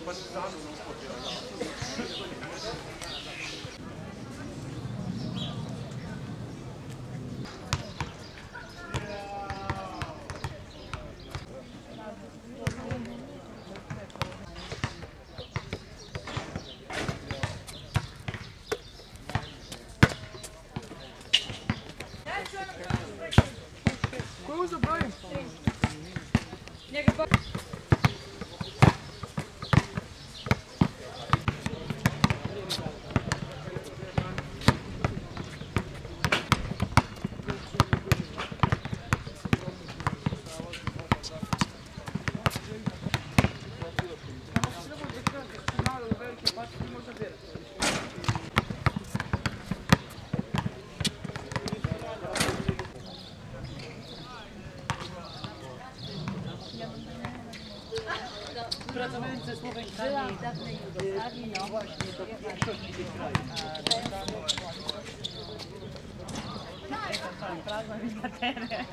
Partizano non poteva. Koju zabrojim? Njega ba... Pracowałem ze Słoweńcami. Byłam w dawnej Jugosławii, no właśnie, to w większości tych krajów. Prawa i bateria.